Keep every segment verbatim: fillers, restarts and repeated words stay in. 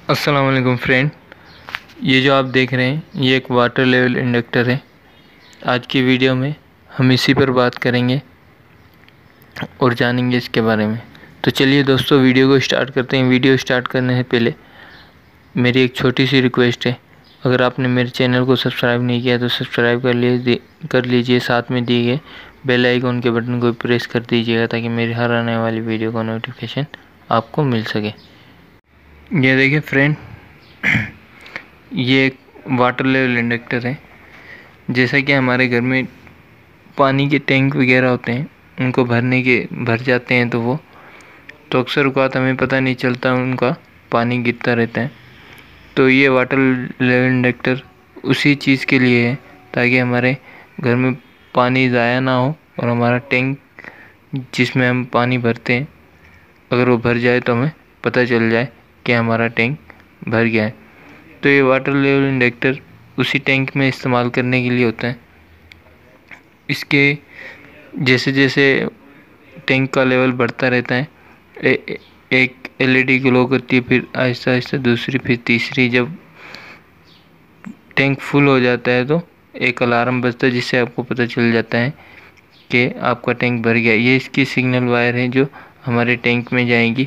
अस्सलाम वालेकुम फ्रेंड, ये जो आप देख रहे हैं ये एक वाटर लेवल इंडक्टर है। आज की वीडियो में हम इसी पर बात करेंगे और जानेंगे इसके बारे में। तो चलिए दोस्तों वीडियो को स्टार्ट करते हैं। वीडियो स्टार्ट करने से पहले मेरी एक छोटी सी रिक्वेस्ट है, अगर आपने मेरे चैनल को सब्सक्राइब नहीं किया तो सब्सक्राइब कर लीजिए कर लीजिए साथ में दिए गए बेल आइकन के बटन को प्रेस कर दीजिएगा ताकि मेरी हर आने वाली वीडियो का नोटिफिकेशन आपको मिल सके। ये देखिए फ्रेंड, ये एक वाटर लेवल इंडक्टर है। जैसा कि हमारे घर में पानी के टैंक वगैरह होते हैं, उनको भरने के भर जाते हैं तो वो तो अक्सर औक़ात हमें पता नहीं चलता, उनका पानी गिरता रहता है। तो ये वाटर लेवल इंडक्टर उसी चीज़ के लिए है ताकि हमारे घर में पानी ज़ाया ना हो और हमारा टैंक जिसमें हम पानी भरते हैं अगर वो भर जाए तो हमें पता चल जाए कि हमारा टैंक भर गया है। तो ये वाटर लेवल इंडक्टर उसी टैंक में इस्तेमाल करने के लिए होता है। इसके जैसे जैसे टैंक का लेवल बढ़ता रहता है, ए, एक एलईडी ग्लो करती है, फिर आहिस्ता आहिस्ता दूसरी, फिर तीसरी। जब टैंक फुल हो जाता है तो एक अलार्म बजता है जिससे आपको पता चल जाता है कि आपका टैंक भर गया। ये इसकी सिग्नल वायर है जो हमारे टैंक में जाएंगी,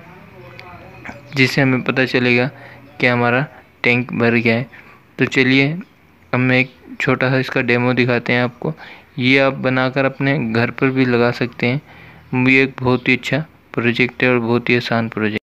जिससे हमें पता चलेगा कि हमारा टैंक भर गया है। तो चलिए हम एक छोटा सा इसका डेमो दिखाते हैं आपको। ये आप बनाकर अपने घर पर भी लगा सकते हैं। ये एक बहुत ही अच्छा प्रोजेक्ट है और बहुत ही आसान प्रोजेक्ट।